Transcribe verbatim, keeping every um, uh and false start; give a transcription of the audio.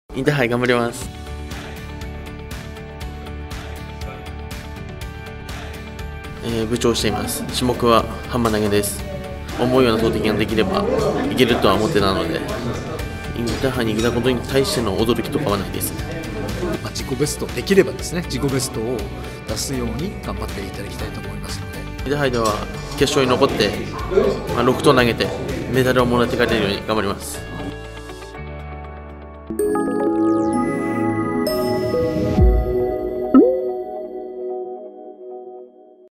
インターハイ頑張ります。えー、部長をしています。種目はハンマー投げです。思うような投擲ができればいけるとは思ってたので、インターハイに行けたことに対しての驚きとかはないです。 まあ、自己ベストできればですね、自己ベストを出すように頑張っていただきたいと思いますので、 インターハイでは決勝に残って、まあ、ろく投投げてメダルをもらって帰れるように頑張ります。